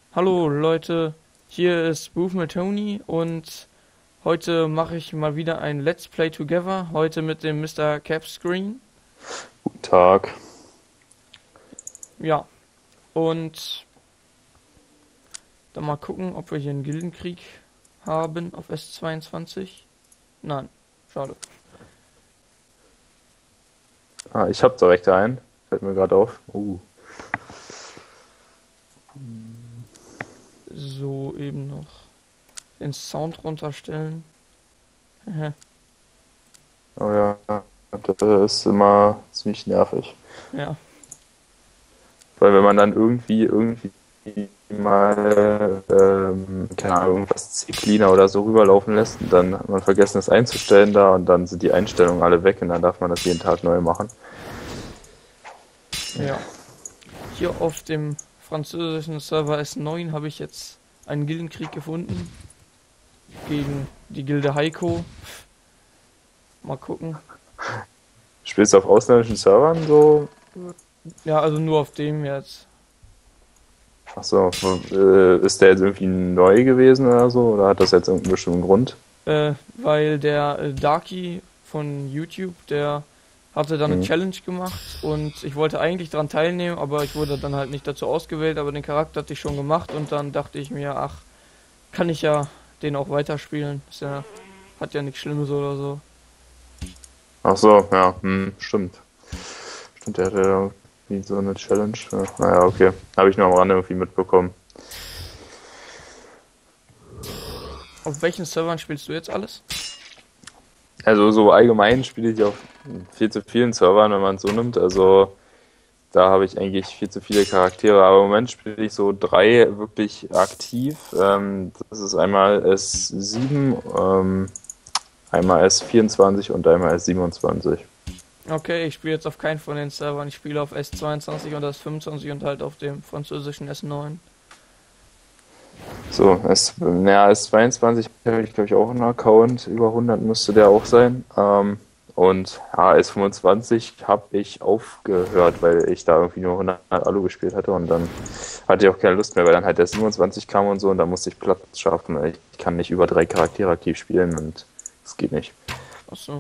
Hallo Leute, hier ist Booth mit Tony und heute mache ich mal wieder ein Let's Play Together. Heute mit dem Mr. Capscreen. Guten Tag. Ja, und dann mal gucken, ob wir hier einen Gildenkrieg haben auf S22. Nein, schade. Ich habe direkt einen. Fällt mir gerade auf. So, eben noch den Sound runterstellen. Oh ja, das ist immer ziemlich nervig. Ja, Weil wenn man dann irgendwie mal, keine Ahnung, irgendwas C-Cleaner oder so rüberlaufen lässt und dann hat man vergessen, das einzustellen da und dann sind die Einstellungen alle weg und dann darf man das jeden Tag neu machen. ja. Hier auf dem französischen Server S9 habe ich jetzt einen Gildenkrieg gefunden gegen die Gilde Heiko. Mal gucken. Spielst du auf ausländischen Servern so? Ja, also nur auf dem jetzt. Achso, ist der jetzt irgendwie neu gewesen oder so? Oder hat das jetzt irgendeinen bestimmten Grund? Weil der Darky von YouTube, der hatte dann eine Hm. Challenge gemacht und ich wollte eigentlich daran teilnehmen, aber ich wurde dann halt nicht dazu ausgewählt, aber den Charakter hatte ich schon gemacht und dann dachte ich mir, ach, kann ich ja den auch weiterspielen. Ist ja, hat ja nichts Schlimmes oder so. Ach so, ja, stimmt. Stimmt, der hatte ja irgendwie so eine Challenge. Ja, naja, okay. Habe ich nur am Rande irgendwie mitbekommen. Auf welchen Servern spielst du jetzt alles? Also so allgemein spiele ich auf viel zu vielen Servern, wenn man es so nimmt. Also da habe ich eigentlich viel zu viele Charaktere. Aber im Moment spiele ich so drei wirklich aktiv. Das ist einmal S7, einmal S24 und einmal S27. Okay, ich spiele jetzt auf keinen von den Servern. Ich spiele auf S22 und S25 und halt auf dem französischen S9. So, S22 habe ich glaube ich auch einen Account, über 100 müsste der auch sein. Und ja, S25 habe ich aufgehört, weil ich da irgendwie nur 100 Alu gespielt hatte und dann hatte ich auch keine Lust mehr, weil dann halt der 27 kam und so und dann musste ich Platz schaffen. Weil ich kann nicht über drei Charaktere aktiv spielen und das geht nicht. Achso.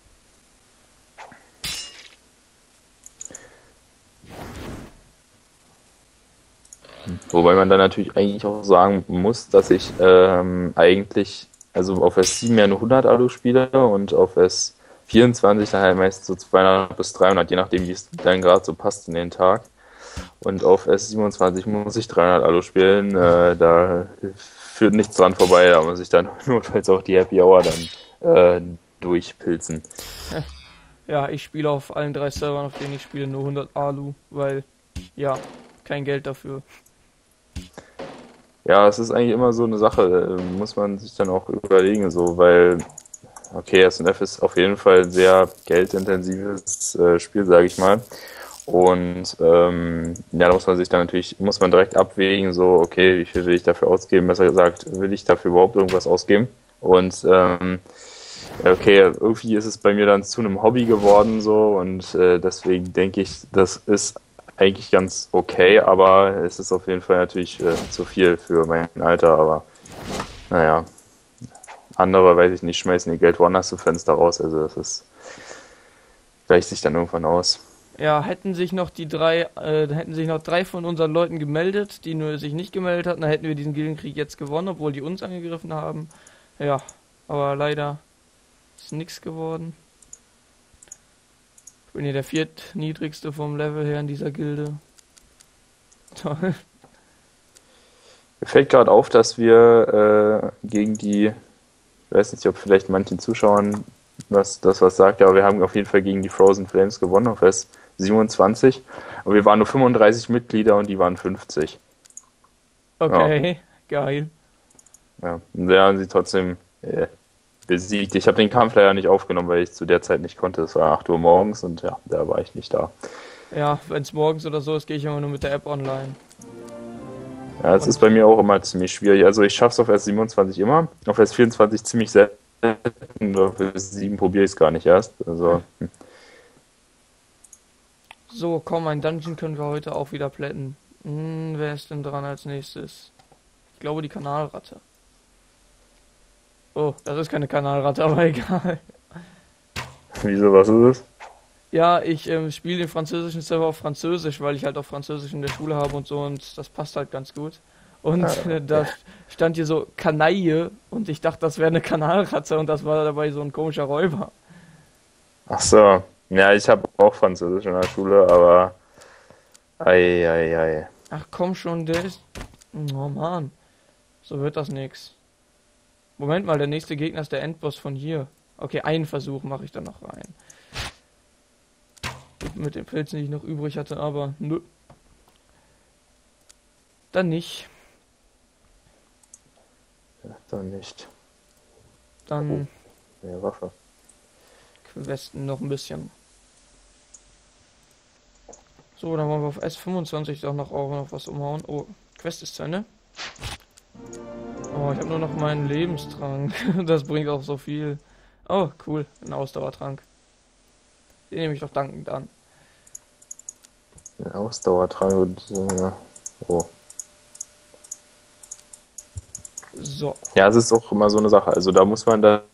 Wobei man dann natürlich eigentlich auch sagen muss, dass ich eigentlich, also auf S7 ja nur 100 Alu spiele und auf S24 dann halt meistens so 200 bis 300, je nachdem, wie es dann gerade so passt in den Tag. Und auf S27 muss ich 300 Alu spielen, da führt nichts dran vorbei, da muss ich dann notfalls auch die Happy Hour dann durchpilzen. Ja, ich spiele auf allen drei Servern, auf denen ich spiele, nur 100 Alu, weil, ja, kein Geld dafür. Ja, es ist eigentlich immer so eine Sache, muss man sich dann auch überlegen, so, weil okay, SNF ist auf jeden Fall ein sehr geldintensives Spiel, sage ich mal. Und ja, da muss man sich dann natürlich, muss man direkt abwägen, so, okay, wie viel will ich dafür ausgeben? Besser gesagt, will ich dafür überhaupt irgendwas ausgeben? Und ja, okay, irgendwie ist es bei mir dann zu einem Hobby geworden, so, und deswegen denke ich, das ist eigentlich ganz okay, aber es ist auf jeden Fall natürlich zu viel für mein Alter, aber naja. Andere, weiß ich nicht, schmeißen ihr Geld woanders zum Fenster raus. Also das ist, gleicht sich dann irgendwann aus. Ja, hätten sich noch drei von unseren Leuten gemeldet, die nur sich nicht gemeldet hatten, dann hätten wir diesen Gildenkrieg jetzt gewonnen, obwohl die uns angegriffen haben. Ja, aber leider ist nichts geworden. Ich bin hier der viertniedrigste vom Level her in dieser Gilde. Toll. Mir fällt gerade auf, dass wir gegen die, ich weiß nicht, ob vielleicht manchen Zuschauern was sagt, aber wir haben auf jeden Fall gegen die Frozen Flames gewonnen auf S27. Und wir waren nur 35 Mitglieder und die waren 50. Ja, Okay, geil. ja. Und wir haben sie trotzdem besiegt. Ich habe den Kampf leider nicht aufgenommen, weil ich zu der Zeit nicht konnte. Es war 8 Uhr morgens und ja, da war ich nicht da. Ja, wenn es morgens oder so ist, gehe ich immer nur mit der App online. Ja, es ist Und bei mir auch immer ziemlich schwierig. Also ich schaffe es auf S27 immer, auf S24 ziemlich selten, auf S7 probiere ich es gar nicht erst. Also, so, komm, ein Dungeon können wir heute auch wieder plätten. Wer ist denn dran als nächstes? glaube die Kanalratte. Oh, das ist keine Kanalratte, aber egal. Wieso, was ist es? Ja, ich spiele den französischen Server auf Französisch, weil ich halt auch Französisch in der Schule habe und so und das passt halt ganz gut. Und Okay. da stand hier so Kanaille und ich dachte, das wäre eine Kanalratte und das war dabei so ein komischer Räuber. Ach so. Ja, ich habe auch Französisch in der Schule, aber ei, ei, ei. Ach komm schon, der ist... Oh Mann, so wird das nix. Moment mal, der nächste Gegner ist der Endboss von hier. Okay, einen Versuch mache ich dann noch rein. Mit den Pilzen, die ich noch übrig hatte, aber nö. Dann nicht. Ja, dann nicht. Oh, Dann mehr Waffe. questen noch ein bisschen. So, dann wollen wir auf S25 doch noch auch noch was umhauen. Oh, Quest ist zu Ende. Oh, ich habe nur noch meinen Lebenstrank. Das bringt auch so viel. Oh, cool. Ein Ausdauertrank. Den nehme ich doch dankend an. Ein Ausdauertrank und oh. So. Ja, es ist auch immer so eine Sache. Also da muss man da.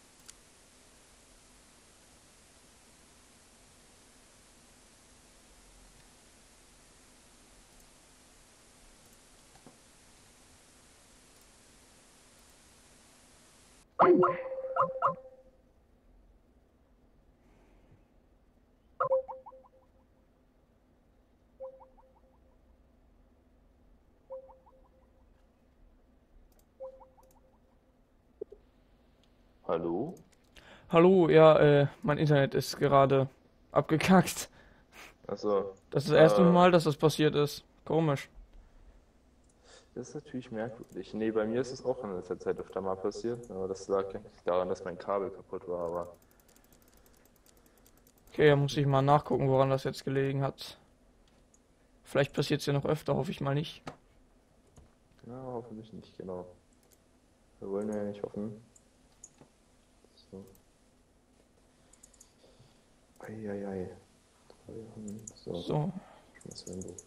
Hallo? Hallo, ja, mein Internet ist gerade abgekackt. Also, Das ist das erste Mal, dass das passiert ist. Komisch. das ist natürlich merkwürdig. Nee, bei mir ist es auch in letzter Zeit öfter mal passiert, aber das lag eigentlich daran, dass mein Kabel kaputt war, aber Okay, da muss ich mal nachgucken, woran das jetzt gelegen hat. Vielleicht passiert es ja noch öfter, hoffe ich mal nicht. na, hoffentlich nicht, genau. Wir wollen ja nicht hoffen. So. Eieiei. So, So, was werden wir?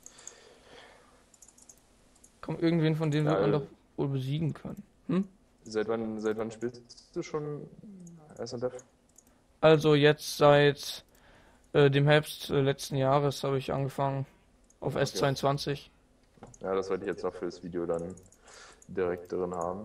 komm, irgendwen von denen wird Ja, man doch wohl besiegen können. Hm? seit wann spielst du schon S&F? Also jetzt seit dem Herbst letzten Jahres habe ich angefangen auf Okay. S22. Ja, das wollte ich jetzt auch fürs Video dann direkt drin haben.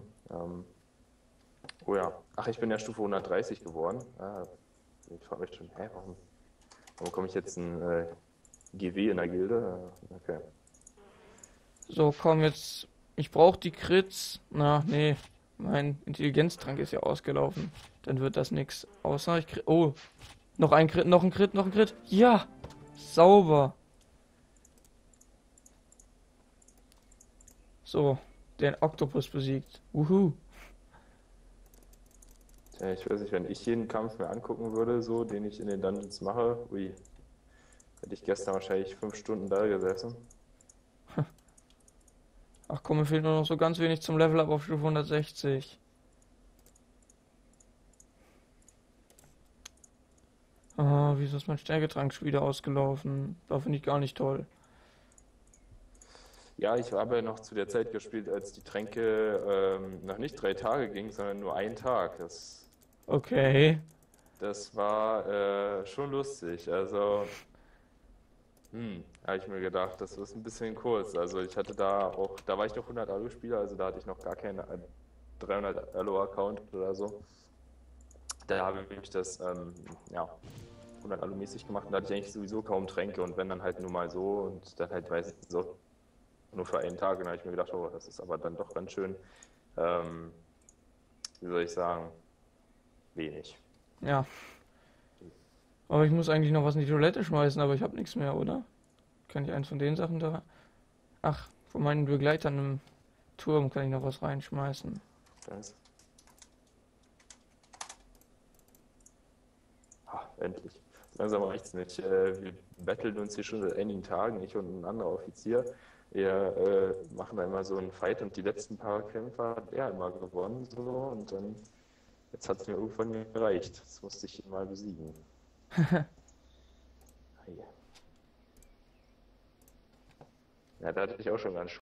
Oh ja. Ach, ich bin ja Stufe 130 geworden. Ich frage mich schon, warum komme ich jetzt in GW in der Gilde? Okay. So, komm jetzt. Ich brauche die Crits. Na, nee. Mein Intelligenztrank ist ja ausgelaufen. Dann wird das nix. Außer ich krieg. Oh, noch ein Crit, noch ein Crit, noch ein Crit. Ja! Sauber. So, den Oktopus besiegt. Wuhu. Tja, ich weiß nicht, wenn ich jeden Kampf mir angucken würde, so, den ich in den Dungeons mache, ui, hätte ich gestern wahrscheinlich 5 Stunden da gesessen. Ach komm, mir fehlt nur noch so ganz wenig zum Level up auf Stufe 160. Ah, wieso ist mein Stärketrank schon wieder ausgelaufen? Da finde ich gar nicht toll. Ja, ich habe ja noch zu der Zeit gespielt, als die Tränke noch nicht 3 Tage ging, sondern nur einen Tag. Okay. Das war schon lustig. Also, habe ich mir gedacht, das ist ein bisschen kurz. Also ich hatte da war ich noch 100 Alu-Spieler, also da hatte ich noch gar keinen 300 Alu-Account oder so. Da habe ich das, ja, 100 Alu-mäßig gemacht und da hatte ich eigentlich sowieso kaum Tränke und wenn dann halt nur mal so und dann halt meistens so nur für einen Tag. Und da habe ich mir gedacht, oh, das ist aber dann doch ganz schön, ähm, wie soll ich sagen, wenig. Ja. Aber ich muss eigentlich noch was in die Toilette schmeißen, aber ich habe nichts mehr, oder? Kann ich eins von den Sachen da... Ach, von meinen Begleitern im Turm kann ich noch was reinschmeißen. Das, endlich. Langsam reicht's nicht. Wir battlen uns hier schon seit einigen Tagen, ich und ein anderer Offizier. Wir machen da immer so einen Fight und die letzten paar Kämpfe hat er immer gewonnen. So, und dann, jetzt hat es mir irgendwann gereicht. Jetzt musste ich ihn mal besiegen. Ja, da hatte ich auch schon ganz